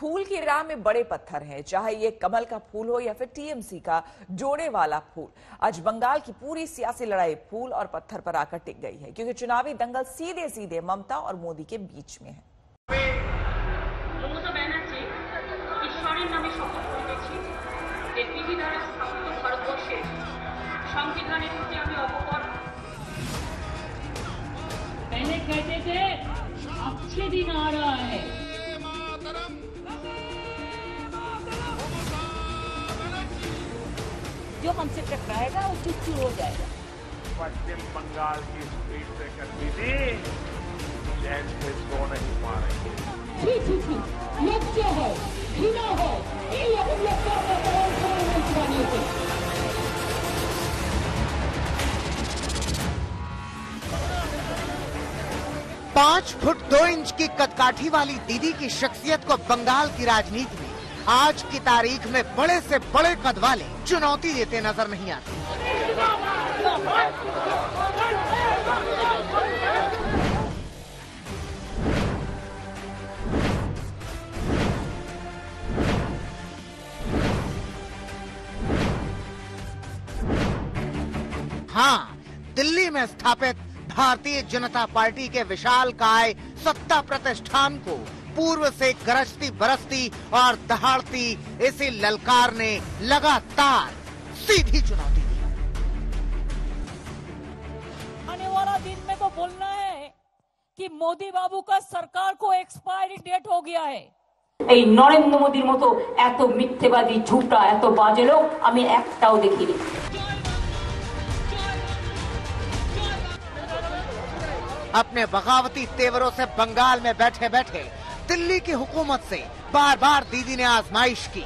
फूल की राह में बड़े पत्थर हैं, चाहे ये कमल का फूल हो या फिर टीएमसी का जोड़े वाला फूल। आज बंगाल की पूरी सियासी लड़ाई फूल और पत्थर पर आकर टिक गई है, क्योंकि चुनावी दंगल सीधे सीधे ममता और मोदी के बीच में है। पहले कहते थे अच्छे दिन आ रहा है, जो हमसे टकराएगा वो चुप हो जाएगा। पश्चिम बंगाल की स्पीड से करती थी, चैन से सो नहीं पा रही। लज्जा है, घृणा है, ये अपन लगता है 5 फुट 2 इंच की कदकाठी वाली दीदी की शख्सियत को बंगाल की राजनीति में आज की तारीख में बड़े से बड़े कद वाले चुनौती देते नजर नहीं आते। हाँ, दिल्ली में स्थापित भारतीय जनता पार्टी के विशालकाय सत्ता प्रतिष्ठान को पूर्व से गरजती बरसती और दहाड़ती इसी ललकार ने लगातार सीधी चुनौती दी। आने वाला दिन में तो बोलना है कि मोदी बाबू का सरकार को एक्सपायरी डेट हो गया है। এই নরেন্দ্র মোদির মতো এত মিথ্যেবাদী ঝুটা এত বাজে লোক আমি একটাও দেখিনি। अपने बगावती तेवरों से बंगाल में बैठे बैठे दिल्ली की हुकूमत से बार बार दीदी ने आजमाइश की।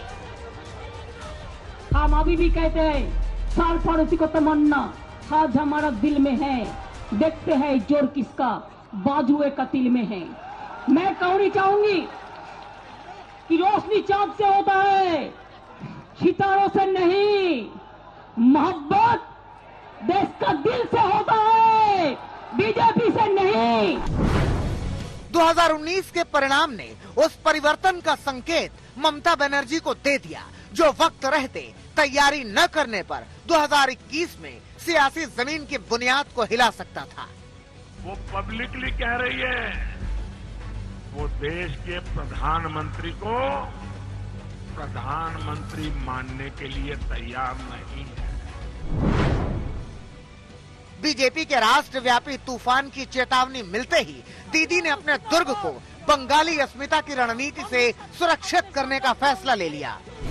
हम अभी भी कहते हैं साल पड़ोसी को तमन्ना, हाथ हमारा दिल में है, देखते हैं जोर किसका बाजुए कतिल में है। मैं कहनी चाहूंगी कि रोशनी चांद से होता है, सितारों से नहीं। मोहब्बत देश का दिल से होता है, बीजेपी से नहीं। 2019 के परिणाम ने उस परिवर्तन का संकेत ममता बनर्जी को दे दिया, जो वक्त रहते तैयारी न करने पर 2021 में सियासी जमीन की बुनियाद को हिला सकता था। वो पब्लिकली कह रही है, वो देश के प्रधानमंत्री को प्रधानमंत्री मानने के लिए तैयार नहीं है। बीजेपी के राष्ट्रव्यापी तूफान की चेतावनी मिलते ही दीदी ने अपने दुर्ग को बंगाली अस्मिता की रणनीति से सुरक्षित करने का फैसला ले लिया।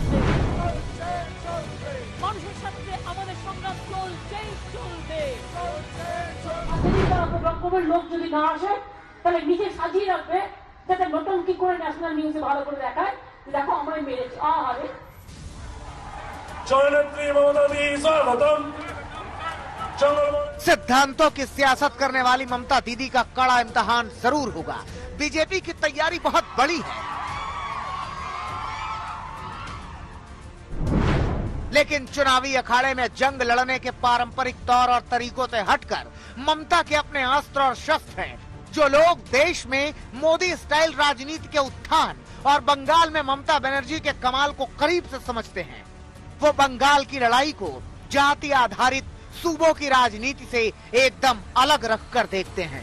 লোক যদি না আসে তাহলে নিজে সাজিয়ে রাখবে, যাতে নতুন কি করে ন্যাশনাল নিউজে ভালো করে দেখায়, দেখো আমায় মেরেছে। আরে জননেত্রী মমতা স্বাগতম। सिद्धांतों की सियासत करने वाली ममता दीदी का कड़ा इम्तिहान जरूर होगा। बीजेपी की तैयारी बहुत बड़ी है, लेकिन चुनावी अखाड़े में जंग लड़ने के पारंपरिक तौर और तरीकों से हटकर ममता के अपने अस्त्र और शस्त्र हैं। जो लोग देश में मोदी स्टाइल राजनीति के उत्थान और बंगाल में ममता बनर्जी के कमाल को करीब से समझते हैं, वो बंगाल की लड़ाई को जाति आधारित सूबों की राजनीति से एकदम अलग रखकर देखते हैं।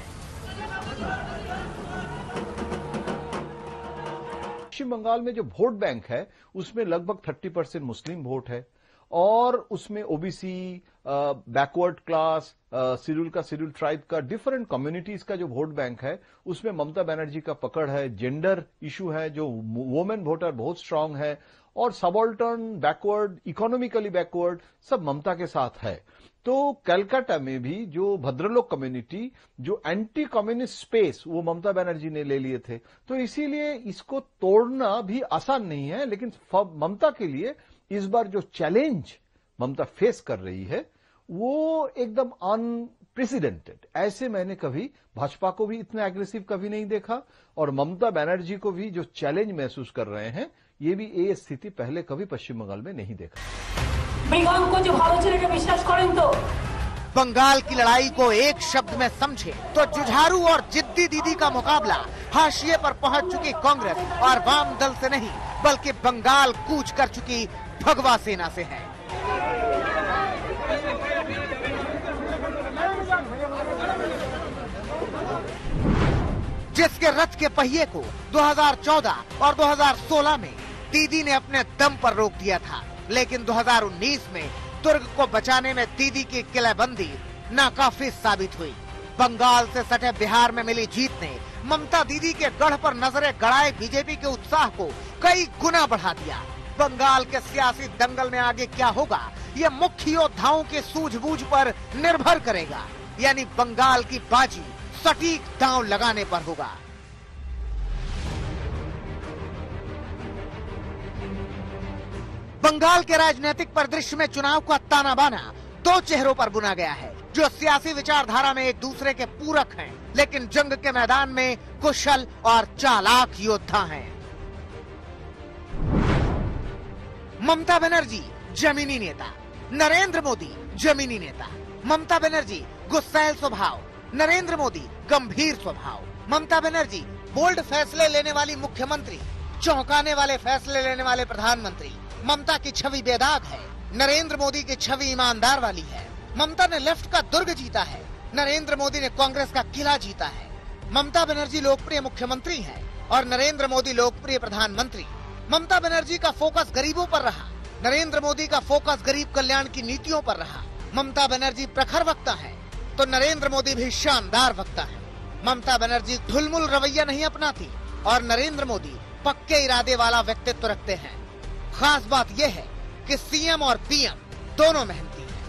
पश्चिम बंगाल में जो वोट बैंक है उसमें लगभग 30% मुस्लिम वोट है और उसमें OBC, backward class, schedule tribe का डिफरेंट कम्युनिटीज का जो वोट बैंक है उसमें ममता बनर्जी का पकड़ है। जेंडर इशू है, जो वुमेन वोटर बहुत स्ट्रांग है, और सबॉल्टर्न, बैकवर्ड, इकोनॉमिकली बैकवर्ड सब ममता के साथ है। तो कलकत्ता में भी जो भद्रलोक कम्युनिटी, जो एंटी कम्युनिस्ट स्पेस, वो ममता बनर्जी ने ले लिए थे। तो इसीलिए इसको तोड़ना भी आसान नहीं है, लेकिन ममता के लिए इस बार जो चैलेंज ममता फेस कर रही है वो एकदम अनप्रेसिडेंटेड। ऐसे मैंने कभी भाजपा को भी इतना एग्रेसिव कभी नहीं देखा, और ममता बनर्जी को भी जो चैलेंज महसूस कर रहे हैं, ये भी ये स्थिति पहले कभी पश्चिम बंगाल में नहीं देखा। মৃগাঙ্ক যে ভালো ছেলেকে বিশ্বাস করেন তো बंगाल की लड़ाई को एक शब्द में समझे तो जुझारू और जिद्दी दीदी का मुकाबला हाशिए पर पहुंच चुकी कांग्रेस और वाम दल से नहीं बल्कि बंगाल कूच कर चुकी भगवा सेना से है। जिसके रथ के पहिए को 2014 और 2016 में दीदी ने अपने दम पर रोक दिया था, लेकिन 2019 में दुर्ग को बचाने में दीदी की किलेबंदी नाकाफी साबित हुई। बंगाल से सटे बिहार में मिली जीत ने ममता दीदी के गढ़ पर नजरें गड़ाए बीजेपी के उत्साह को कई गुना बढ़ा दिया। बंगाल के सियासी दंगल में आगे क्या होगा, ये मुख्य योद्धाओं के सूझबूझ पर निर्भर करेगा, यानी बंगाल की बाजी सटीक दांव लगाने पर होगा। बंगाल के राजनीतिक परिदृश्य में चुनाव का ताना बाना दो चेहरों पर बुना गया है, जो सियासी विचारधारा में एक दूसरे के पूरक हैं, लेकिन जंग के मैदान में कुशल और चालाक योद्धा हैं। ममता बनर्जी जमीनी नेता, नरेंद्र मोदी जमीनी नेता। ममता बनर्जी गुस्सैल स्वभाव, नरेंद्र मोदी गंभीर स्वभाव। ममता बनर्जी बोल्ड फैसले लेने वाली मुख्यमंत्री, चौंकाने वाले फैसले लेने वाले प्रधानमंत्री। ममता की छवि बेदाग है, नरेंद्र मोदी की छवि ईमानदार वाली है। ममता ने लेफ्ट का दुर्ग जीता है, नरेंद्र मोदी ने कांग्रेस का किला जीता है। ममता बनर्जी लोकप्रिय मुख्यमंत्री है और नरेंद्र मोदी लोकप्रिय प्रधानमंत्री। ममता बनर्जी का फोकस गरीबों पर रहा, नरेंद्र मोदी का फोकस गरीब कल्याण की नीतियों पर रहा। ममता बनर्जी प्रखर वक्ता है तो नरेंद्र मोदी भी शानदार वक्ता है। ममता बनर्जी ढुलमुल रवैया नहीं अपनाती और नरेंद्र मोदी पक्के इरादे वाला व्यक्तित्व रखते हैं। खास बात यह है कि सीएम और पीएम दोनों मेहनती हैं।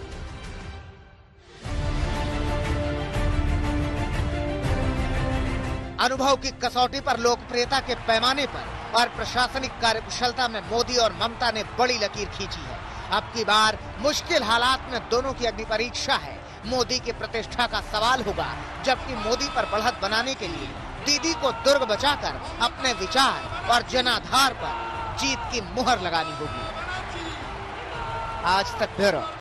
अनुभव की कसौटी पर लोकप्रियता के पैमाने पर और प्रशासनिक कार्यकुशलता में मोदी और ममता ने बड़ी लकीर खींची है। अब की बार मुश्किल हालात में दोनों की अग्नि परीक्षा है। मोदी की प्रतिष्ठा का सवाल होगा, जबकि मोदी पर बढ़त बनाने के लिए दीदी को दुर्ग बचाकर अपने विचार और जनाधार पर जीत की मुहर लगानी होगी। आज तक ब्यूरो।